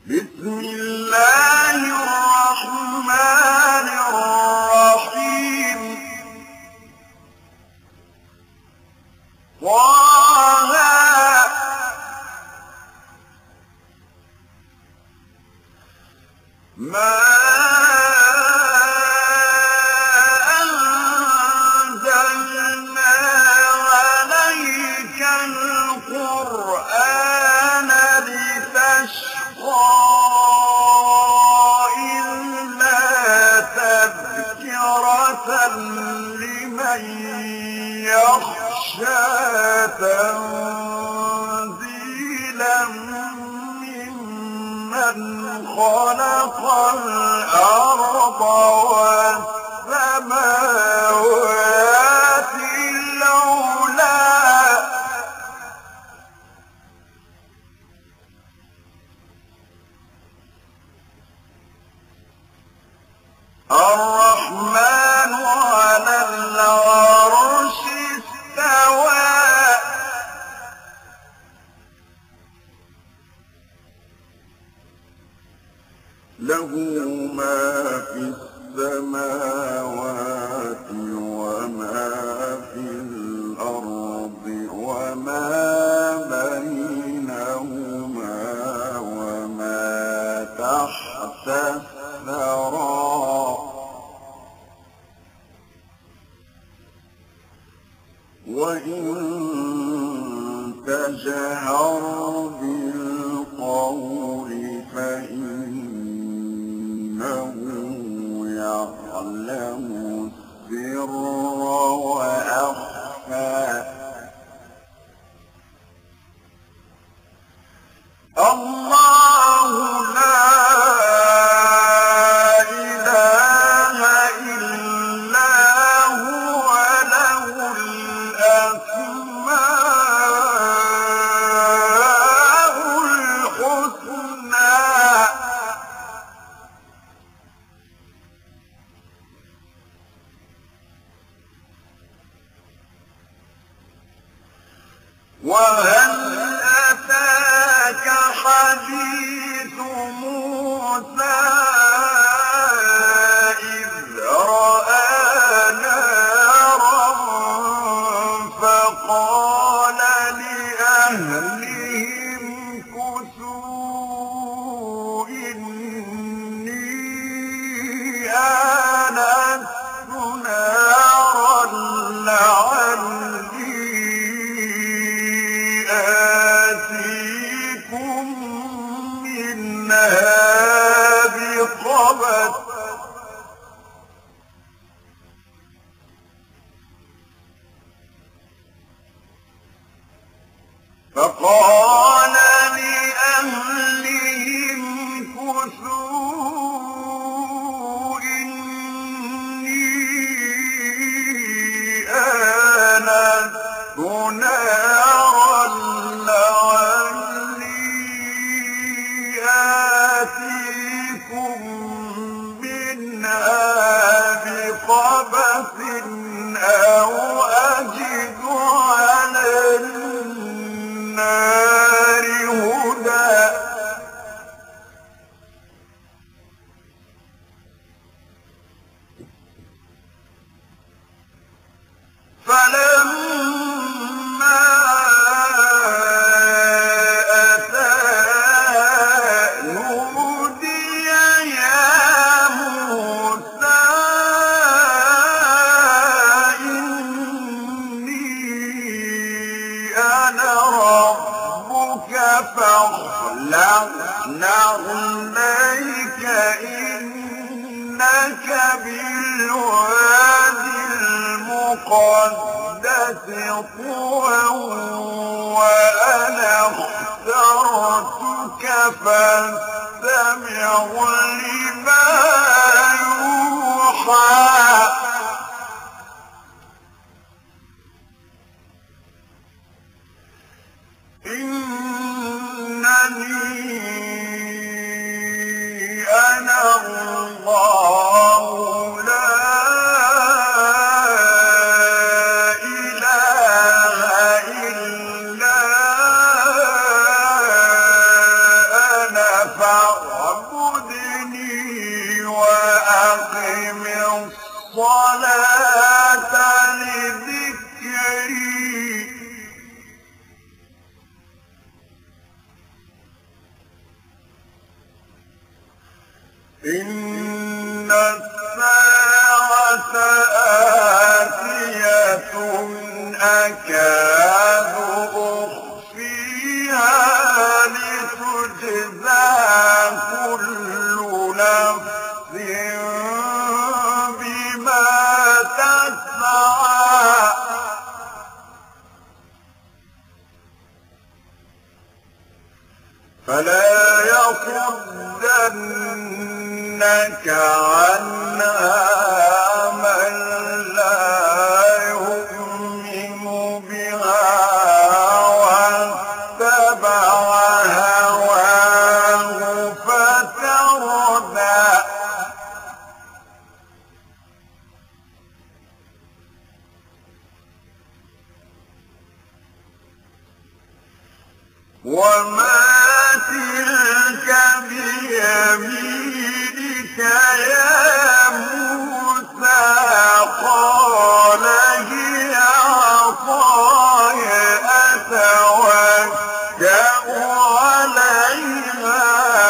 بسم الله الرحمن الرحيم. طه ما أنزلنا عليك القرآن لتشقى إلا تذكرة لمن يخشى تنزيلا ممن خلق الأرض والسماوات العلى الرحمن على العرش استوى له ما في السماوات وما في الأرض وما بينهما وما تحت الثرى وإن تجهر بالقول فإنه يعلم السر وأخفى. الله لا إله إلا هو له الأسماء الحسنى. وهل أتاك حديث موسى إذ رأى نارا فقال لأهلهم كثوا إني آنست نارا لعلي آتيكم منها بقبس فقال لأهلهم كثوا إني آنست نارا لعلي آتيكم منها بقبس أو أجد على النار هدى. فلما أتاه نودي يا موسى إني أنا ربك فاخلع نعليك إنك بالوادي المقدس طوى وأنا اخترتك فاستمع لما يوحى. إنني أنا الله لا إله إلا أنا إن الساعة آتية أكاد أخفيها لتجزى كل نفس بما تسعى فلا يصدنك عنها من لا يؤمن بها واتبع هواه فتردى وما تلك بيمينك يا موسى قال هي عصاي أتوكأ عليها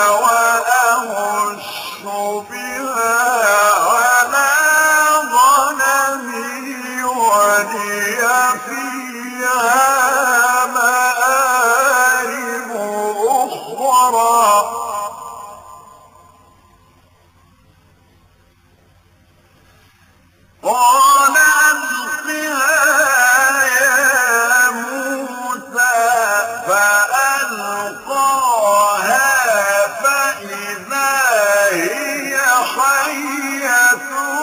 وأهش بها على غنمي ولي فيها مآرب أخرى قال ألقها يا موسى فألقاها فإذا هي حية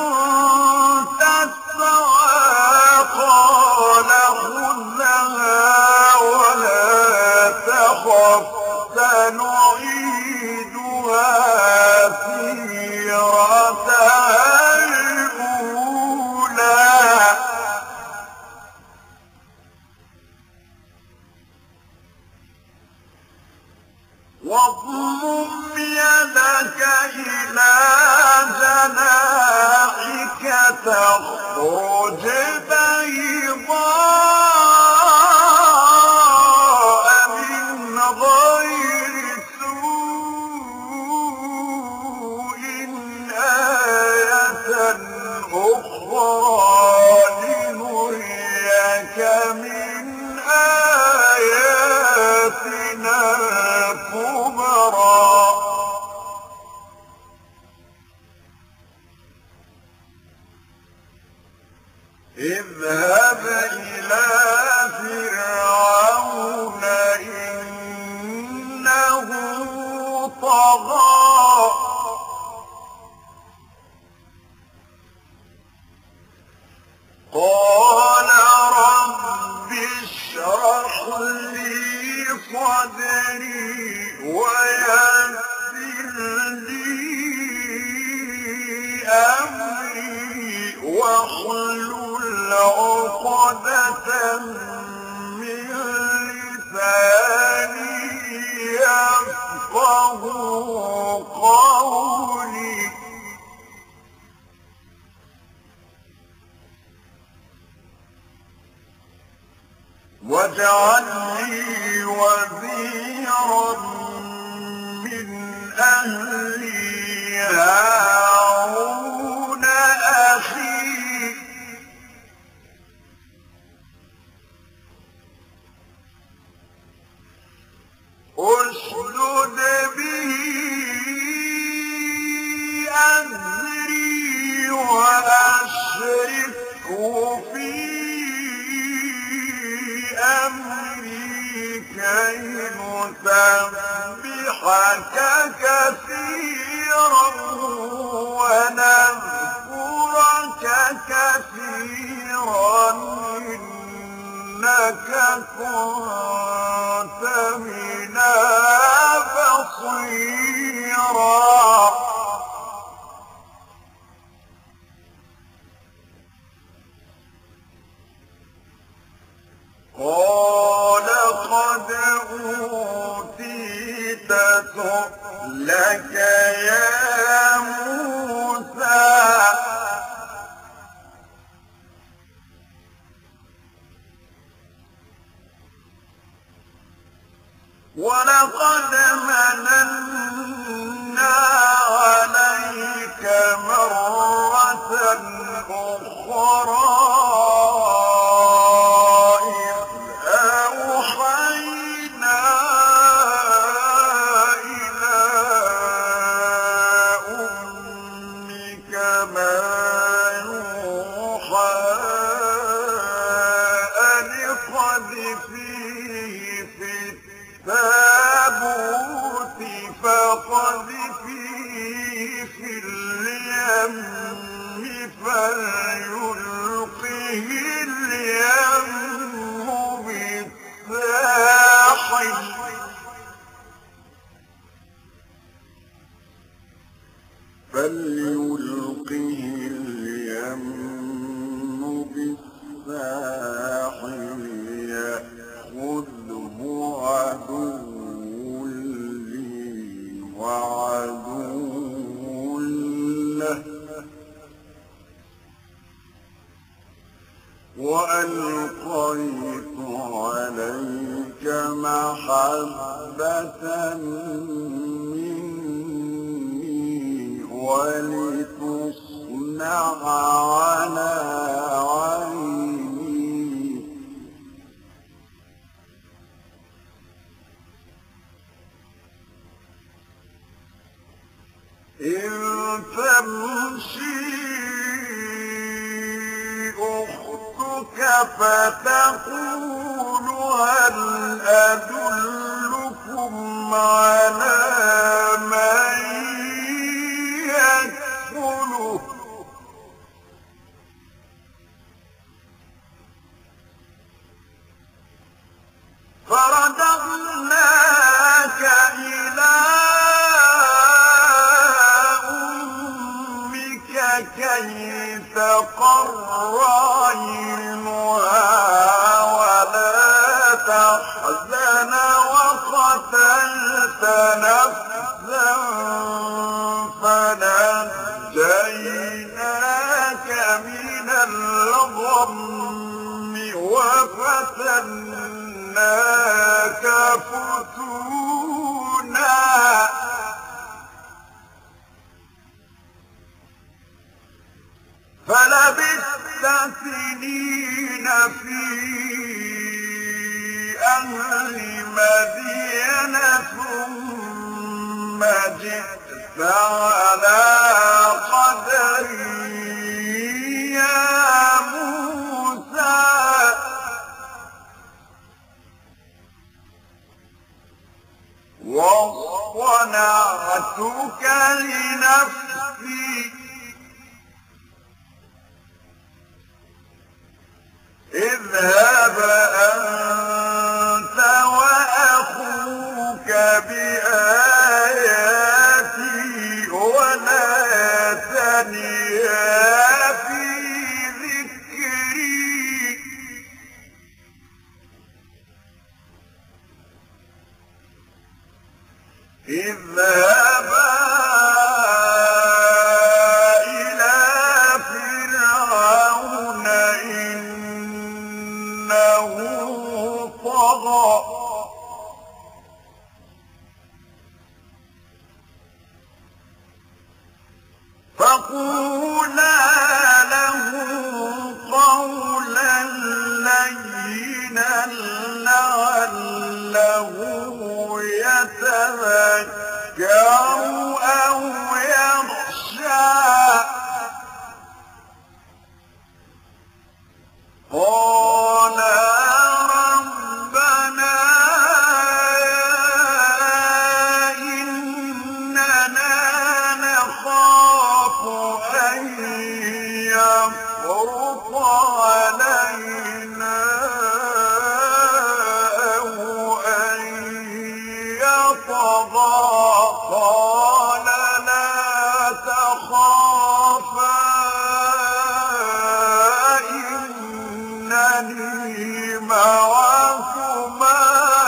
تسعى قال خذها ولا تخف سنعيدها سيرتها الأولى واضمم يدك إلى جناحك تخرج بيضاء من غير سوء آية أخرى لنريك من آياتنا الكبرى اذهب إلى فرعون إنه طغى قال رب اشرح لي صدري ويسر لي أمري واحلل عقدة من لساني يفقه قولي واجعل لي وزيرا من أهلي هارون أخي اشدد به أزري وأشركه في أمري كي نسبحك كثيرا ونذكرك كثيرا إنك كنت بنا بصيرا قال قد أوتيت سؤلك يا موسى ولقد مننا عليك فليلقه اليم بالساحل يأخذه عدو لي وعدو له وألقيت عليك محبة مني ولتصنع على عيني إن تمشي أختك فتقول هل أدلكم على من يكفله فرددناك إلى أمك كي تقر عينها ولا تحزن وقتلت نفسا فنجيناك من الغم وفتناك فتونا فلبثت سنين في أهل مدين ثم جئت على قدري يا موسى واصطنعتك لنفسي اذهب أنت وأخوك بآياتي ولا تنيا في ذكري اذهبا إلى فرعون إنه طغى فقولا له قولا لينا لعله يتذكر أو يخشى قال ربنا إننا نخاف أن يفرط علينا أو أن يطغى قال لا تخافا إنني معكما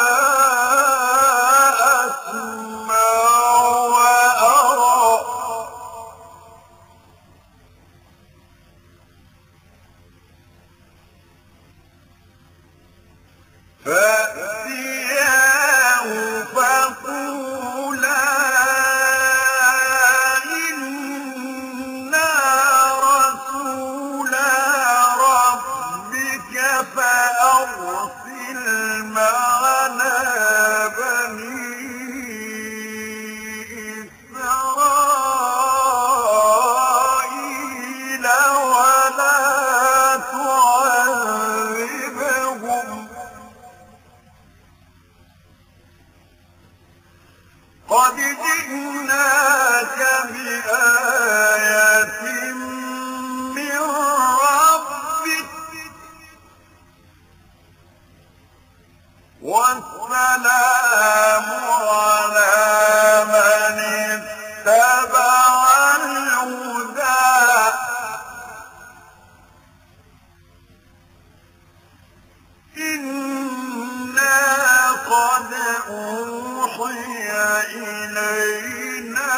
أسمع وأرى فأتياه فقولا إنا رسولا ربك فأرسل معنا بني إسرائيل ولا تعذبهم قد جئناك بآية من ربك والسلام على من اتبع أوحي إلينا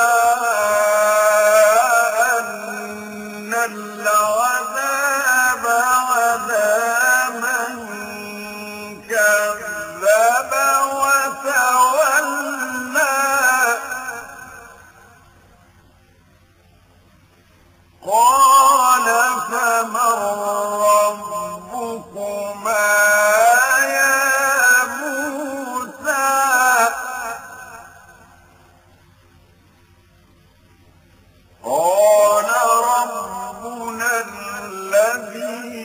أن العذاب على من كذب وتولى قال فمن ربكما يا موسى قال ربنا الذي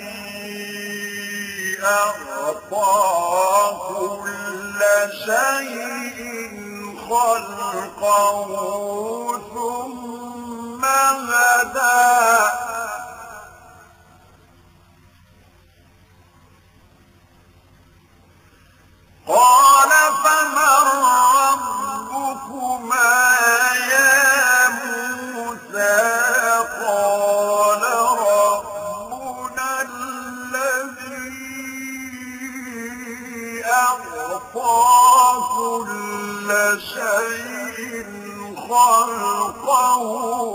أعطى كل شيء خلقه ثم هدى قال فمن ربكما يا موسى قال ربنا الذي أعطى كل شيء خلقه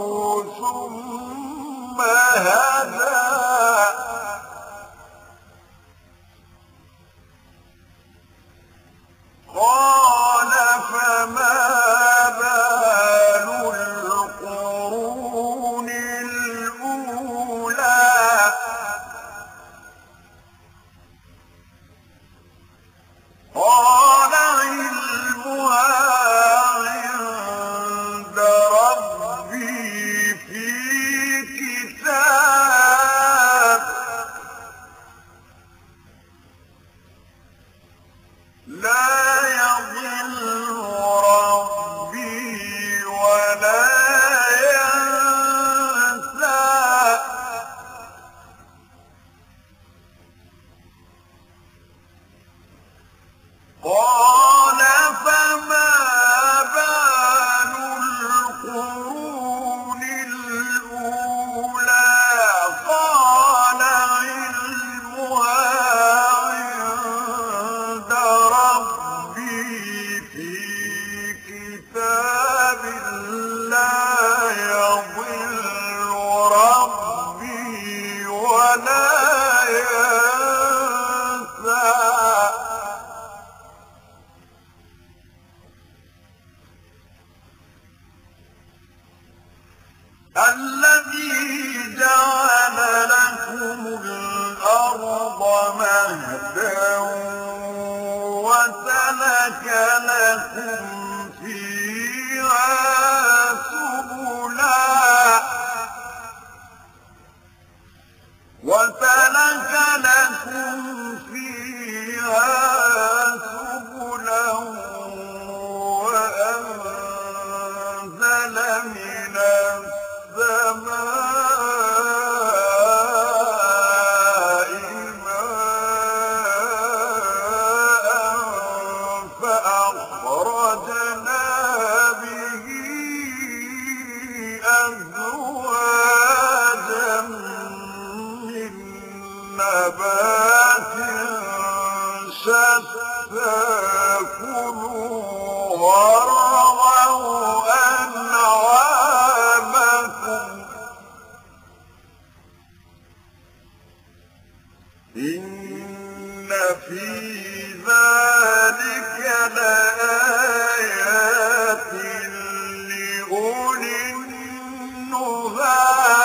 ثم هدى قال فما بال القرون الأولى قال علمها عند ربي في كتاب لا يضل ربي ولا ينسى قال فما بال القرون الأولى قال علمها عند ربي في كتاب لا يضل ربي ولا ينسى الذي جعل لكم الأرض مهدا وسلك لكم فيها سبلا وأنزل من السماء ماء فأخرجنا به أزواجا من نبات شتى كلوا وارعوا أنعامكم إن في ذلك لآيات لأولي النهى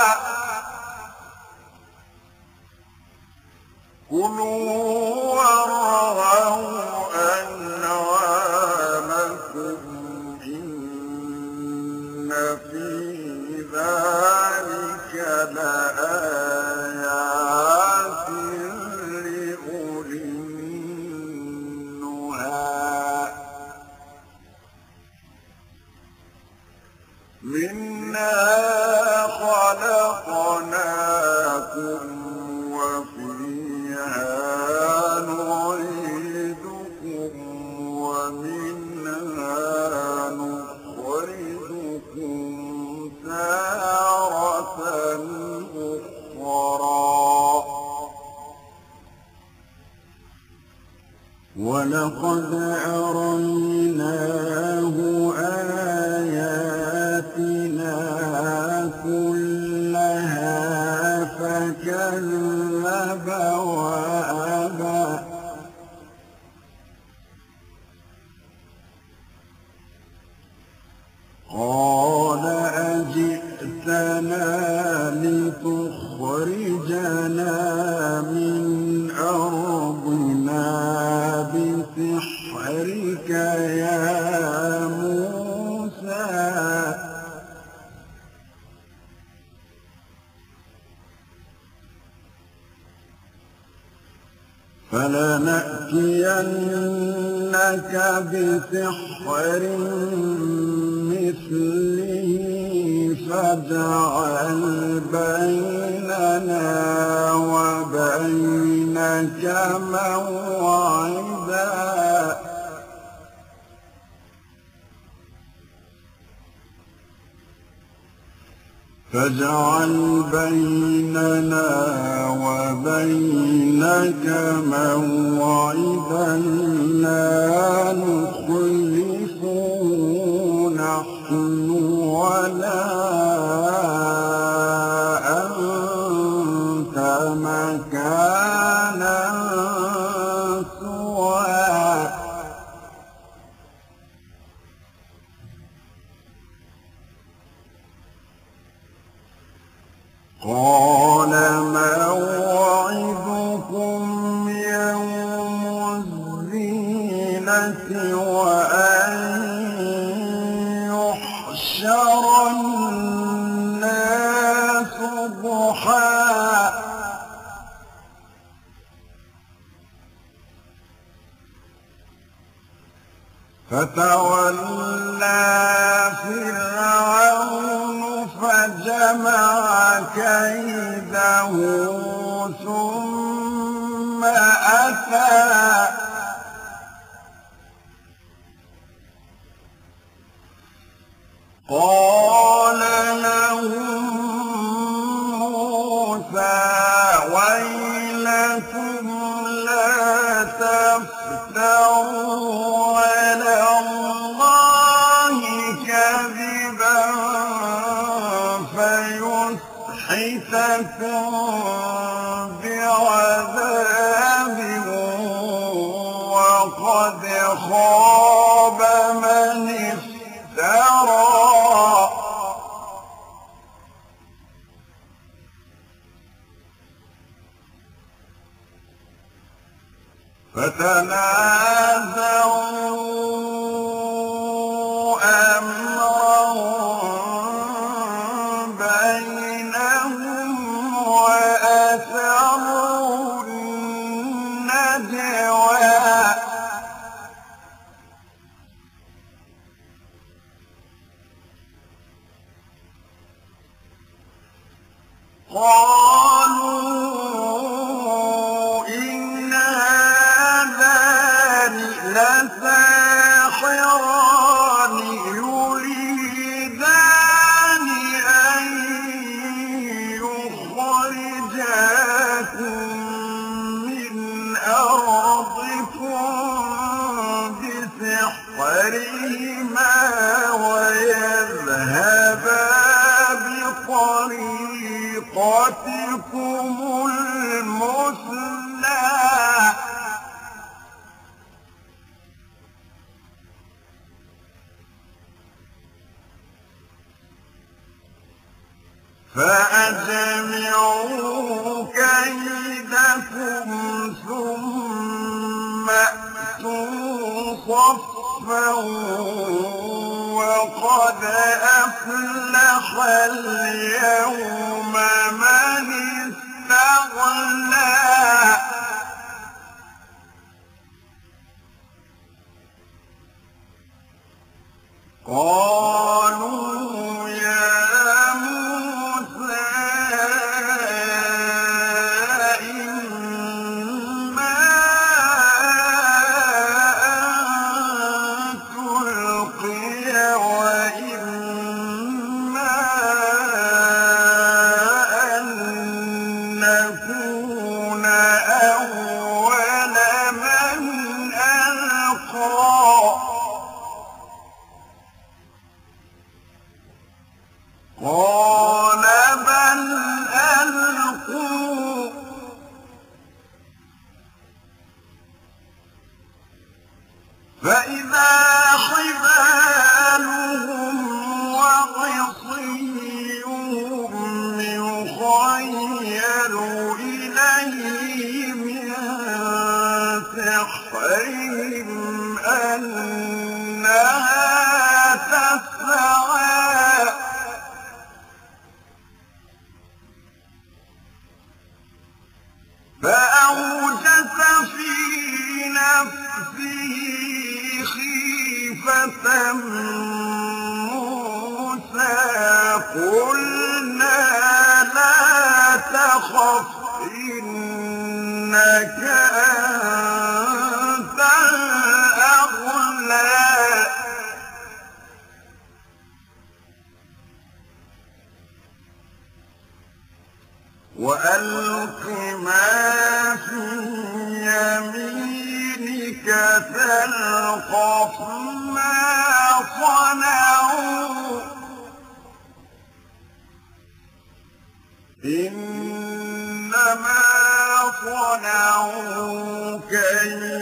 كلوا وارعوا أنعامكم إن في ذلك لآيات لأولي النهى منها خلقناكم وفيها نعيدكم ومنها نخرجكم تارة أخرى ولقد أريناكم قال أجئتنا لتخرجنا من أرضنا بسحرك يا موسى فلنأتينك بسحر مثله فاجعل بيننا وبينك موعدا فاجعل بيننا وبينك موعدا لا نخلفه نحن ولا أنت مكانا سوى قال موعدكم يوم الزينة وأن يحشر الناس ضحى فتولى فرعون فجمع كيده ثم أتى قال لهم موسى ويلكم لا تفتروا على الله كذبا فيسحتكم بعذاب وقد خاب من افترى فتنازعوا أمرهم بينهم وأسروا النجوى قالوا إن هذان لساحران يريدان أن يخرجاكم من أرضكم بسحرهما ويذهبا بطريقتكم المثلى فأجمعوا كيدكم ثم أتوا صفا وقد أفلح اليوم من استغنى قالوا يا موسى إما أن تلقي وإما أن نكون أول من ألقى موسى قلنا لا تخف إنك أنت الأعلى وألق ما في يمينك تلقف ما صنعوا إنما صنعوا كيد